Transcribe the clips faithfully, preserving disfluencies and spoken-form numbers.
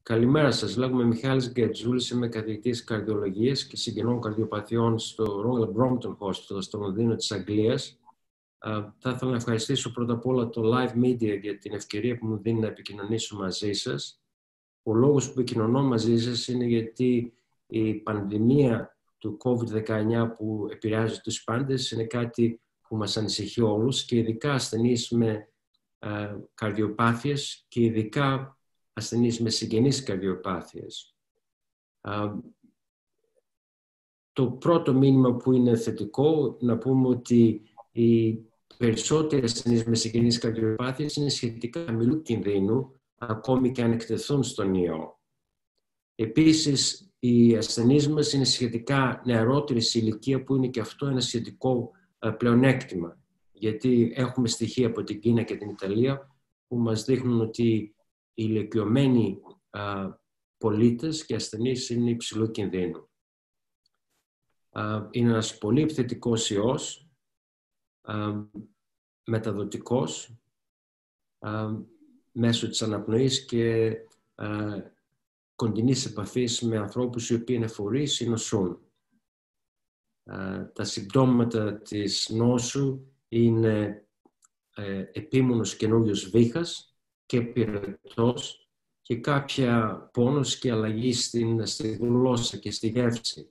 Καλημέρα σας. Λέγομαι Μιχάλης Γκετζούλης, είμαι καθηγητής καρδιολογίας και συγγενών καρδιοπαθειών στο Royal Brompton Hospital στο Λονδίνο της Αγγλίας. Uh, θα ήθελα να ευχαριστήσω πρώτα απ' όλα το Live Media για την ευκαιρία που μου δίνει να επικοινωνήσω μαζί σας. Ο λόγος που επικοινωνώ μαζί σας είναι γιατί η πανδημία του κόβιντ δεκαεννιά που επηρεάζει τους πάντες είναι κάτι που μας ανησυχεί όλους και ειδικά ασθενείς με uh, καρδιοπάθειες και ειδικά ασθενείς με συγγενείς καρδιοπάθειες. Uh, το πρώτο μήνυμα που είναι θετικό, να πούμε ότι οι περισσότεροι ασθενείς με συγγενείς καρδιοπάθειες είναι σχετικά χαμηλού κινδύνου, ακόμη και αν εκτεθούν στον ιό. Επίσης, οι ασθενείς μας είναι σχετικά νεαρότεροι σε ηλικία, που είναι και αυτό ένα σχετικό πλεονέκτημα. Γιατί έχουμε στοιχεία από την Κίνα και την Ιταλία που μας δείχνουν ότι οι ηλικιωμένοι α, πολίτες και ασθενείς είναι υψηλού κινδύνου. Α, είναι ένας πολύ επιθετικός ιός, α, μεταδοτικός, α, μέσω της αναπνοής και α, κοντινής επαφής με ανθρώπους οι οποίοι είναι φορείς ή νοσούν. Α, τα συμπτώματα της νόσου είναι ε, επίμονος καινούριος βήχας και πυρετός και κάποια πόνος και αλλαγή στην, στη γλώσσα και στη γεύση.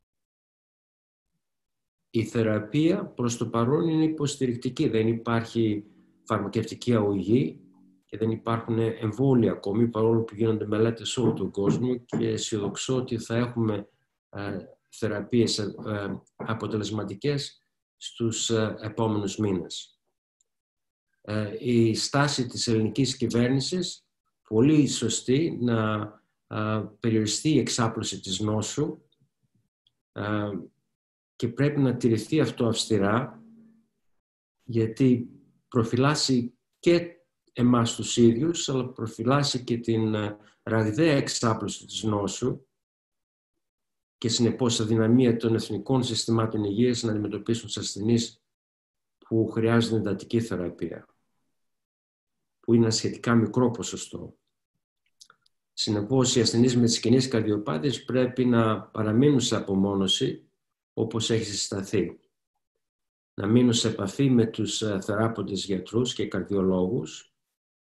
Η θεραπεία προς το παρόν είναι υποστηρικτική. Δεν υπάρχει φαρμακευτική αγωγή και δεν υπάρχουν εμβόλια ακόμη, παρόλο που γίνονται μελέτες σε όλο τον κόσμο, και αισιοδοξώ ότι θα έχουμε ε, θεραπείες ε, αποτελεσματικές στους ε, επόμενους μήνες. Ε, η στάση της ελληνικής κυβέρνησης, πολύ σωστή, να ε, περιοριστεί η εξάπλωση της νόσου ε, και πρέπει να τηρηθεί αυτό αυστηρά, γιατί προφυλάσσει και εμάς τους ίδιους, αλλά προφυλάσσει και την ραγδαία εξάπλωση της νόσου και συνεπώς αδυναμία των εθνικών συστημάτων υγείας να αντιμετωπίσουν τους ασθενείς που χρειάζονται εντατική θεραπεία, που είναι ένα σχετικά μικρό ποσοστό. Συνεπώς, οι ασθενείς με τις συγγενείς καρδιοπάθειες πρέπει να παραμείνουν σε απομόνωση, όπως έχει συσταθεί. Να μείνουν σε επαφή με τους θεράποντες γιατρούς και καρδιολόγους.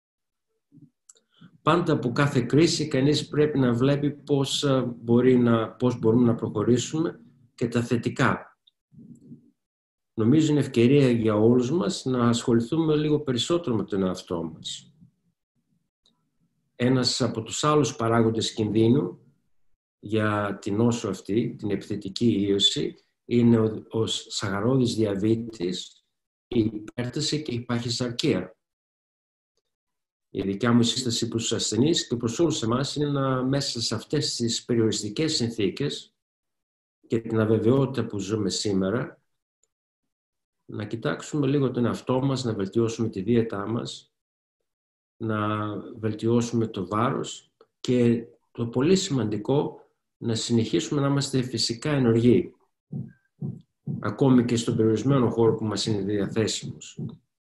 Πάντα από κάθε κρίση κανείς πρέπει να βλέπει πώς, μπορεί να, πώς μπορούμε να προχωρήσουμε και τα θετικά. Νομίζω είναι ευκαιρία για όλους μας να ασχοληθούμε λίγο περισσότερο με τον εαυτό μας. Ένας από τους άλλους παράγοντες κινδύνου για την νόσο αυτή, την επιθετική ίωση, είναι ο, ο σαγαρώδης διαβήτης, η υπέρταση και η παχυσαρκία. Η δικιά μου σύσταση προς τους ασθενείς και προς όλους εμάς είναι να, μέσα σε αυτές τις περιοριστικές συνθήκες και την αβεβαιότητα που ζούμε σήμερα, να κοιτάξουμε λίγο τον εαυτό μας, να βελτιώσουμε τη δίαιτά μας, να βελτιώσουμε το βάρος και το πολύ σημαντικό, να συνεχίσουμε να είμαστε φυσικά ενεργοί, ακόμη και στον περιορισμένο χώρο που μας είναι διαθέσιμος.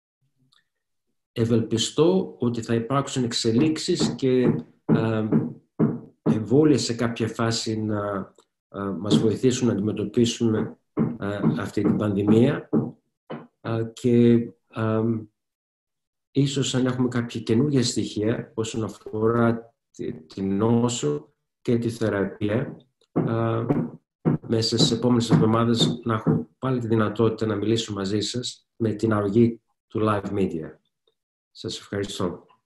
Ευελπιστώ ότι θα υπάρξουν εξελίξεις και α, εμβόλια σε κάποια φάση να α, μας βοηθήσουν να αντιμετωπίσουμε α, αυτή την πανδημία α, και α, ίσως αν έχουμε κάποια καινούργια στοιχεία όσον αφορά την νόσο και τη θεραπεία, α, μέσα στις επόμενες εβδομάδες να έχω πάλι τη δυνατότητα να μιλήσω μαζί σας με την αρρωγή του Live Media. Σας ευχαριστώ.